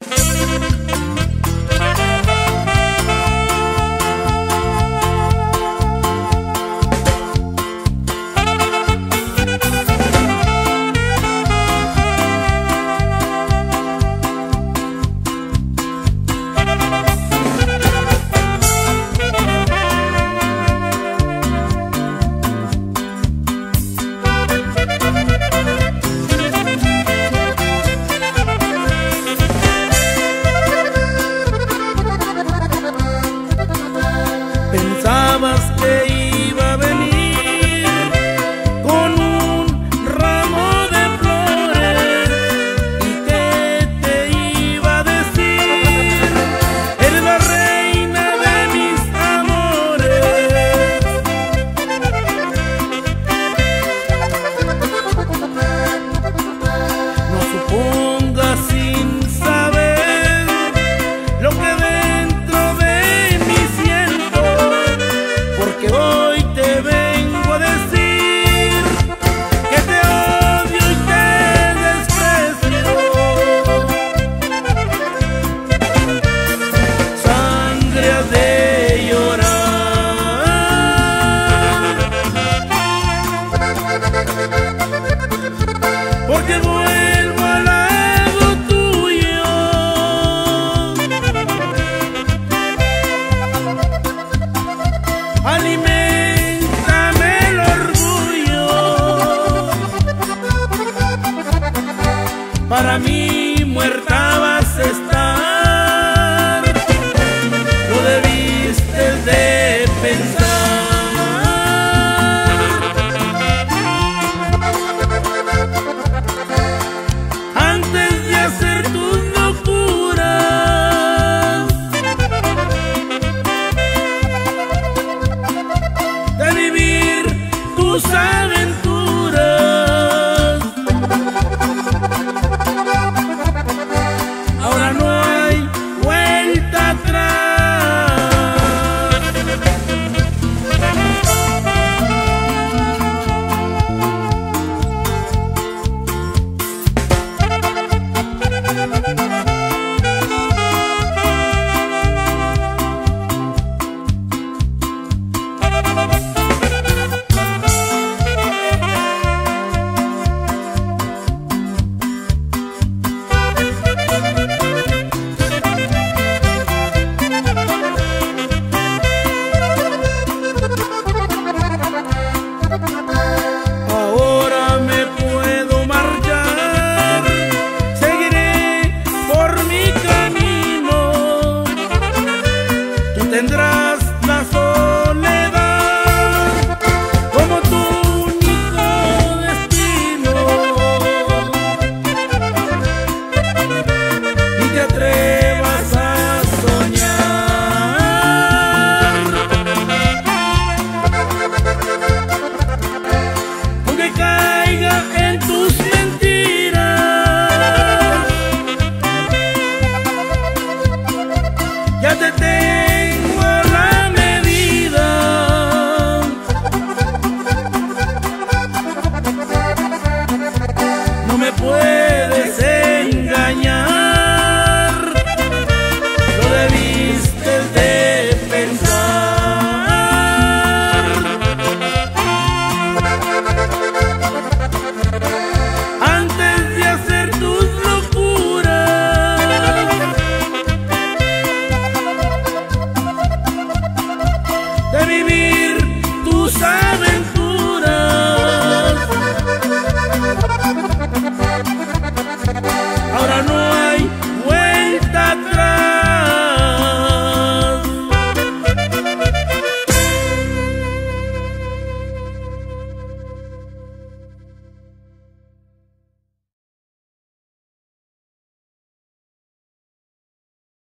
Pensabas que iba a venir con un ramo de flores y que te iba a decir: eres la reina de mis amores. No supongas sin saber lo que dentro de mí siento, porque hoy te vengo a decir que te odio y te desprecio. Sangre has de llorar, porque vuelvo al lado tuyo. Aliméntame el orgullo. Para mí muerta vas a estar. Lo debiste de pensar. Antes de hacer tus locuras, de vivir tus aventuras. Ahora no hay vuelta atrás. Ahora me puedo marchar, seguiré por mi camino. Tú tendrás la soledad como tu único destino, y te atreves